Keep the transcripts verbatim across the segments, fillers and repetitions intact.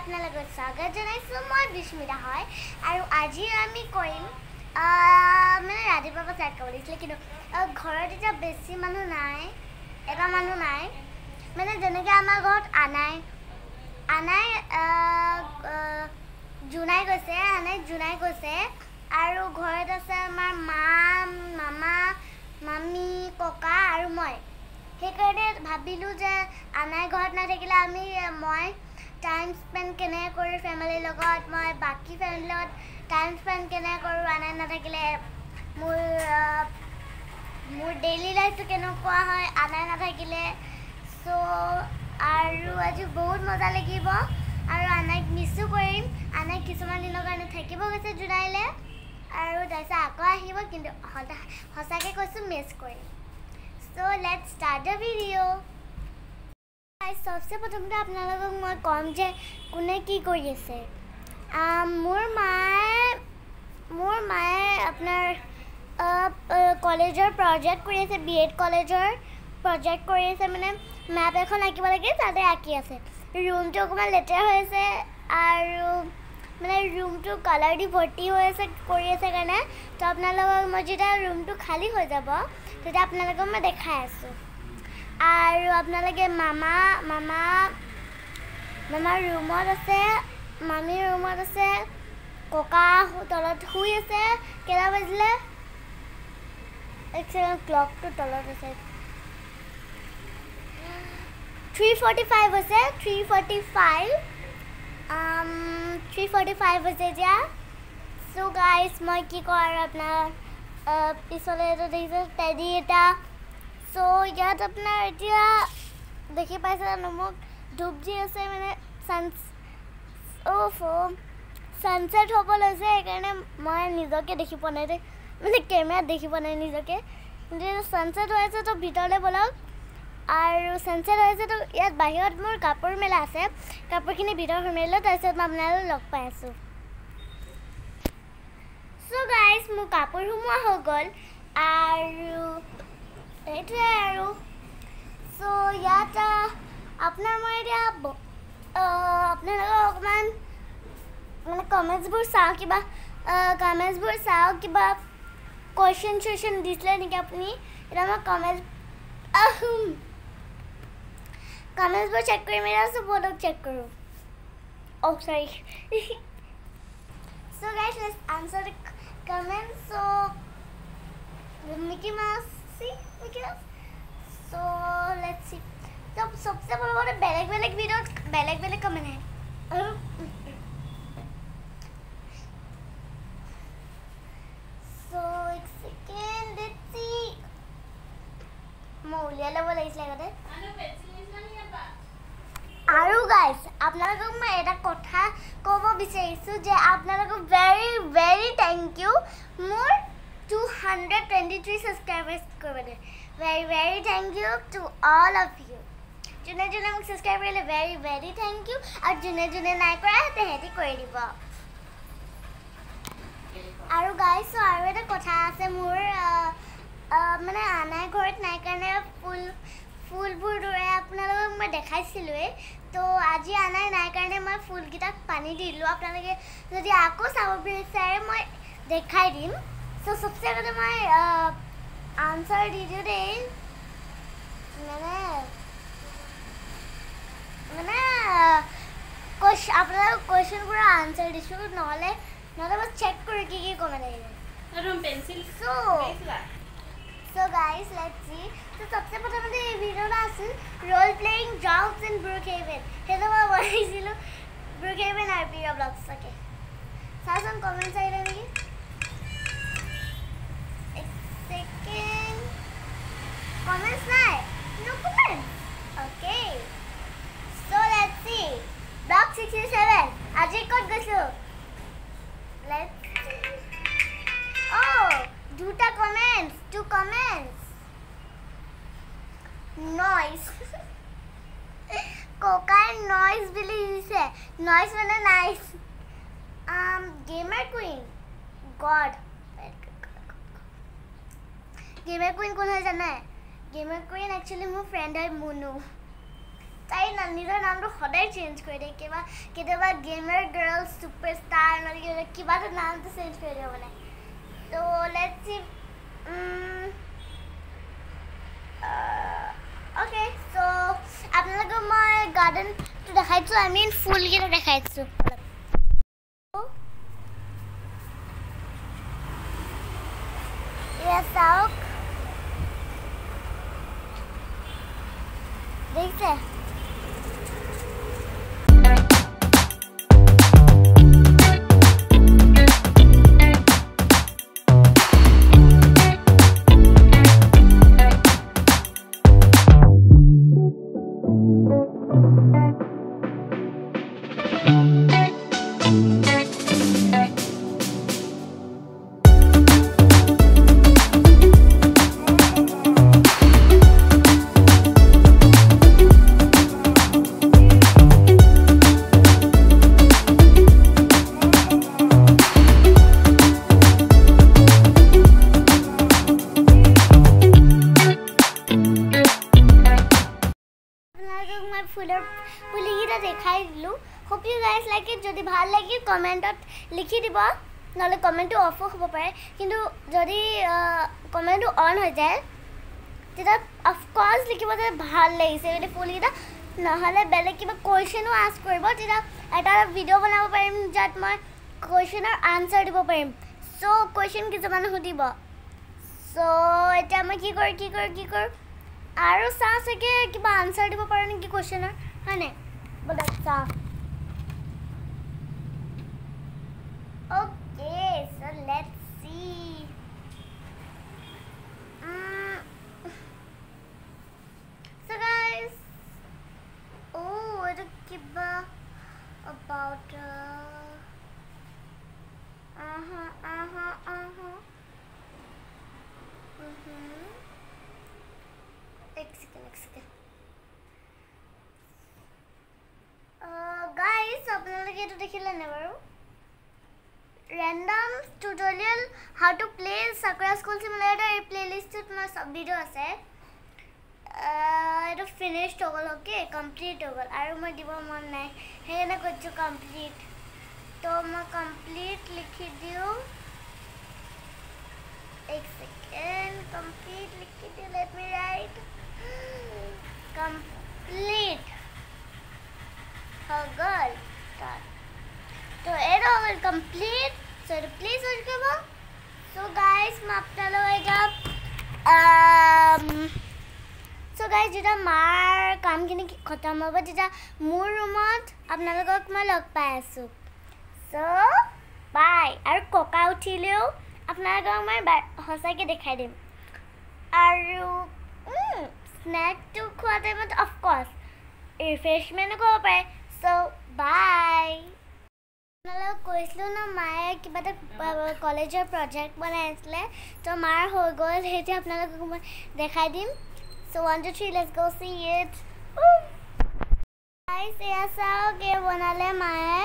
আপোনালোকক স্বাগত জনাইছোঁ মই বিস্মিতা হয় আৰু আজি আমি কৰিম মানে ৰাতিপুৱাৰ পৰা ষ্টাৰ্ট কৰিব লাগিছিলে কিন্তু ঘৰত এতিয়া বেছি মানুহ নাই এটা মানুহ নাই মানে যেনেকৈ আমাৰ ঘৰত আনাই আনাই জোনাই গৈছে আনাই জোনাই গৈছে আৰু ঘৰত আছে আমাৰ মা মামা মামী ককা আৰু মই সেইকাৰণে ভাবিলোঁ যে আনাই ঘৰত নাথাকিলে আমি মই টাইম স্পেণ্ড কেনেকৈ কৰোঁ ফেমিলিৰ লগত মই বাকী ফেমিলিৰ লগত টাইম স্পেণ্ড কেনেকৈ কৰোঁ আনাই নাথাকিলে মোৰ মোৰ ডেইলি লাইফটো কেনেকুৱা হয় আনাই নাথাকিলে চ' আৰু আজি বহুত মজা লাগিব আৰু আনাইক মিছো কৰিম আনাই কিছুমান দিনৰ কাৰণে থাকিব গৈছে জোনাইলৈ আৰু তাৰপিছত আকৌ আহিব কিন্তু সঁচাকৈ কৈছোঁ মিছ কৰিম so' let's start the video' सबसे प्रथम আপোনালোকক মই কম যে কোনে কি কৰি আছে মোৰ মায়ে মোৰ মায়ে আপোনাৰ কলেজৰ প্ৰজেক্ট কৰি আছে বি এড কলেজৰ প্ৰজেক্ট কৰি আছে মানে মেপ এখন আঁকিব লাগে তাতে আঁকি আছে ৰুমটো অকণমান লেতেৰা হৈ আছে আৰু মানে ৰুমটো কালাৰ দি ভৰ্তি হৈ আছে কৰি আছে কাৰণে তো আপোনালোকক মই যেতিয়া ৰুমটো খালী হৈ যাব তেতিয়া আপোনালোকক মই দেখাই আছোঁ আৰু আপোনালোকে মামা মামা মামাৰ ৰুমত আছে মামীৰ ৰুমত আছে ককা তলত শুই আছে কেইটা বাজিলে এক ছেকেণ্ড ক্লকটো তলত আছে থ্ৰী ফৰ্টি ফাইভ হৈছে three forty five three forty five হৈছে এতিয়া চ' গাইজ মই কি কওঁ আৰু আপোনাৰ পিছলৈ এইটো দেখিছে টেডি এটা চ' ইয়াত আপোনাৰ এতিয়া দেখি পাইছে জানো মোক ধূপ দি আছে মানে ছানছ অ'ফ ছানছেট হ'ব লৈছে সেইকাৰণে মই নিজকে দেখি পোৱা নাই মানে কেমেৰাত দেখি পোৱা নাই নিজকে কিন্তু ছানছেট হৈ আছে তো ভিতৰলৈ ব'লক আৰু ছানছেট হৈ আছে তো ইয়াত বাহিৰত মোৰ কাপোৰ মেলা আছে কাপোৰখিনি ভিতৰত সোমাই লওঁ তাৰপিছত মই আপোনালোকক লগ পাই আছোঁ চ' গাইজ মোৰ কাপোৰ সোমোৱা হৈ গ'ল আৰু সেইটোৱে আৰু চ' ইয়াত আপোনাৰ মই এতিয়া আপোনালোকক অকণমান মানে কমেণ্টছবোৰ চাওঁ কিবা কমেণ্টছবোৰ চাওঁ কিবা কুৱেশ্যন চুৱেশ্যন দিছিলে নেকি আপুনি এতিয়া মই কমেণ্টছ কমেণ্টছবোৰ চেক কৰি মেলি আছোঁ ব'লক চেক কৰোঁ oh' sorry so' guys let's answer the comments so' Mickey Mouse see Mickey Mouse so let's see तो सबसे बड़ा बड़ा बेलेग बेलेग वीडियो बेलेग बेलेग कमेंट है so एक सेकेंड let's see मौलिया लेवल इस लगा আৰু গাইজ আপোনালোকক মই এটা কথা ক'ব বিচাৰিছোঁ যে আপোনালোকক ভেৰি ভেৰি থেংক ইউ মোৰ two hundred twenty-three subscribers korbe very very thank you to all of you june june muk subscribe korle very very thank you aru june june nai kora hete heti kori dibo aru guys so aru eta kotha ase mur mane anai ghorat nai karone full full bur dore apnalok moi dekhaisilue to aji anai nai karone moi full gita pani dilu apnaloke jodi ako sabo bisare moi dekhai dim तो सबसे पहले मैं answer दीजिए दे मैंने मैंने question अपना question पूरा answer दिशु नॉले नॉले बस चेक करके की कमेंट है और हम pencil so so guys let's see तो सबसे पहले मैं ये वीडियो ना आसन role playing jobs in Brookhaven hello मैं बोलिसिलो ब्रुकहेवन आरपीओ ब्लॉग्स ओके सासन कमेंट्स आइले नेकी second comments now no comments okay so let's see block sixty-seven ajay kod gasu let's see oh duta comments two comments noise coca noise bili ise noise mane nice um gamer queen god gamer queen कौन है जाना है gamer queen actually मो friend है मोनू তাই না নিজৰ নামটো সদায় চেঞ্জ কৰি দিয়ে কিবা কেতিয়াবা গেমাৰ গাৰ্ল সুপাৰষ্টাৰ নহলে কিবা এটা নামটো চেঞ্জ কৰি দিয়ে মানে তো লেটস সি ওকে সো আপোনালোকক মই গাৰ্ডেনটো দেখাইছো আই মিন ফুলকেইটা দেখাইছো Yes, Sauk. देखते ফুলৰ পুলিকেইটা দেখাই দিলোঁ hope you guys like it যদি ভাল লাগে কমেণ্টত লিখি দিব নহ'লে কমেণ্টটো অফো হ'ব পাৰে কিন্তু যদি কমেণ্টটো অন হৈ যায় তেতিয়া অফক'ৰ্চ লিখিব যে ভাল লাগিছে যদি ফুলকেইটা নহ'লে বেলেগ কিবা কুৱেশ্যনো আস্ক কৰিব তেতিয়া এটা ভিডিঅ' বনাব পাৰিম য'ত মই কুৱেশ্যনৰ আনচাৰ দিব পাৰিম চ' কুৱেশ্যন কিছুমান সুধিব চ' এতিয়া মই কি কৰোঁ কি কৰোঁ কি কৰোঁ আৰু চাওঁ চাগে কিবা আনচাৰ দিব পাৰোঁ নেকি কুৱেশ্যনৰ হয়নে ব'লা চাওঁ okay so' let's see so' guys oh' এইটো কিবা about আহা আহা আহা एक सेकंड एक सेकंड गाइस আপোনালোকে এটো দেখিলে নে বাৰু random tutorial how to play Sakura School Simulator এই প্লেলিষ্টত মই সব ভিডিও আছে এটো ফিনিশড হৈ গ'ল ওকে কমপ্লিট হৈ গ'ল আৰু মই দিব মন নাই হেনে কৈছো কমপ্লিট তো মই কমপ্লিট লিখি দিও एक सेकंड कम्प्लीट लिख के लेट मी राइट complete हो गल तो एड हो गल complete so please watch करो so guys मैं अपना लोगेगा um so guys जिदा मार काम किने खत्म होगा जिदा मूर रूमत अपना लोगों को मैं लग पाया सु so bye और कोका उठिलेओ अपना लोगों मैं हंसा के दिखाई दिम और snack to खुआते मत of course refreshment को पाए so bye नलो कोइसलो ना माये कि बात कॉलेजर प्रोजेक्ट बनाए इसलिए तो मार हो गया है जो अपना लोगों को दिखाई दिम so one two three let's go see it guys ऐसा के बना ले माये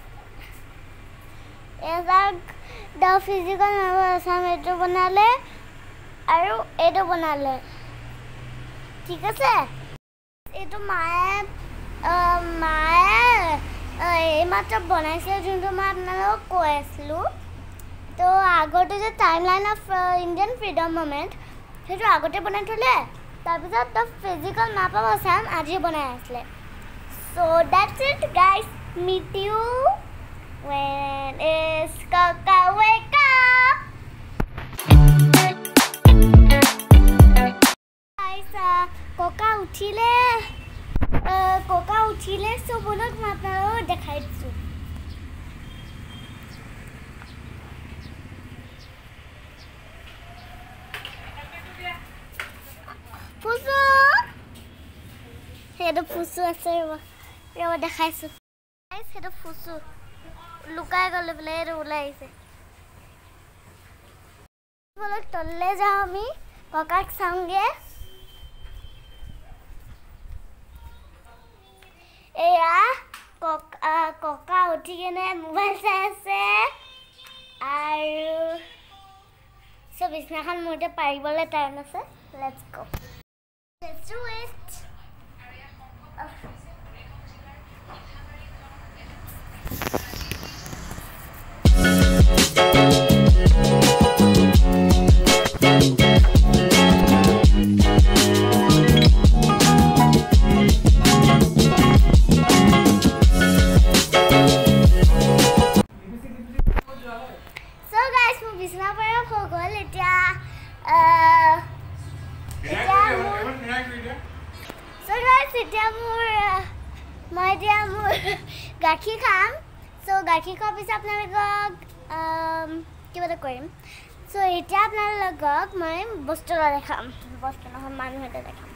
ऐसा द फिजिकल नंबर ऐसा में जो बना ले और ये तो बना ले ঠিক আছে এটো মায়ে মায়ে এই মাত্র বনাইছে যোনটো মই আপোনালোকক কৈ আছিলো তো আগতে যে timeline of Indian freedom movement সেটো আগতে বনাই থলে তাৰপিছত the physical map of Assam আজি বনাই আসলে so that's it guys meet you when is Coca wake up कोका उठिले कोका उठिले सबनक মই আপোনালোকক দেখাই দিছো ফুসু হেডো ফুসু আছে ৰ দেখাইছো গাইস হেডো ফুসু লুকাই গলে বলে ওলাইছে বলক তললে যাও আমি কোকাক সঙ্গে এয়া কোকা কোকা উঠি কেনে মোবাইল চাই আছে আৰু সব বিছনাখন মোৰতে পাৰিবলৈ টাইম আছে let's go let's do it মই এতিয়া মোৰ গাখীৰ খাম চ' গাখীৰ খোৱাৰ পিছত আপোনালোকক কিবা এটা কৰিম চ' এতিয়া আপোনালোকক মই বস্তু এটা দেখাম বস্তু নহয় মানুহ এটা দেখাম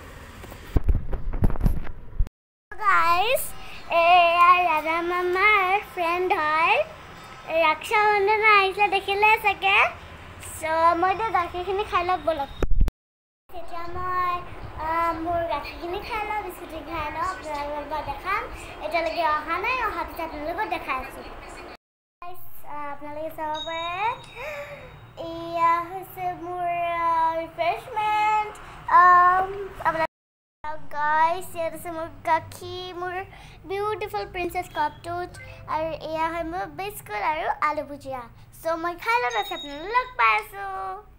গাইজ এয়া ৰাধা মামাৰ ফ্ৰেণ্ড হয় ৰক্ষা বন্ধন আহিছিলে দেখিলে চাগে চ' মই এতিয়া গাখীৰখিনি খাই লওক ব'লক এতিয়া মই মোৰ গাখীৰখিনি খাই লওঁ বিস্কুটখিনি খাই লওঁ আপোনালোকক দেখাম এতিয়ালৈকে অহা নাই অহাৰ পিছত আপোনালোকক দেখাই আছোঁ আপোনালোকে চাব পাৰে এয়া হৈছে মোৰ ৰিফ্ৰেছমেণ্ট গাইজ ইয়াত আছে মোৰ গাখীৰ মোৰ বিউটিফুল প্ৰিন্সেছ কাপটোত আৰু এয়া হয় মোৰ বিস্কুট আৰু আলু ভুজিয়া চ' মই খাই লওঁ তাৰপিছত আপোনালোকক লগ পাই আছোঁ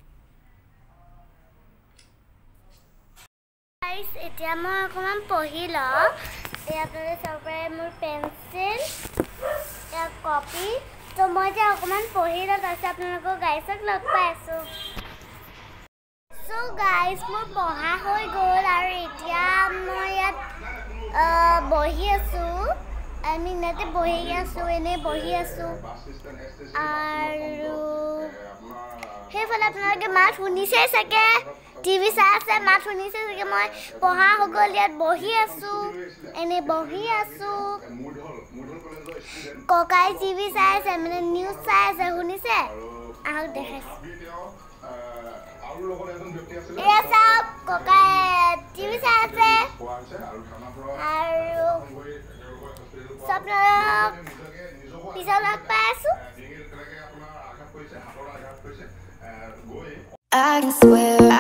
এতিয়া মই অকণমান পঢ়ি লওঁ এয়া আপোনালোকে চাব পাৰে মোৰ পেঞ্চিল এয়া কপি ত' মই এতিয়া অকণমান পঢ়ি লওঁ তাৰপিছত আপোনালোকক গাইজক লগ পাই আছোঁ চ' গাইজ মোৰ পঢ়া হৈ গ'ল আৰু এতিয়া মই ইয়াত বহি আছোঁ আমি ইয়াতে বহি আছোঁ এনেই বহি আছোঁ আৰু সেইফালে আপোনালোকে মাত শুনিছেই চাগে টিভি চাই আছে মাত শুনিছে চাগে মই পঢ়া হৈ গ'ল ইয়াত বহি আছোঁ এনেই বহি আছোঁ ককাই টিভি চাই আছে মানে নিউজ চাই আছে শুনিছে আহক দেখাইছোঁ এয়া চাওক ককাই টিভি চাই আছে আৰু আপোনালোক পিছত লগ পাই আছোঁ I can swear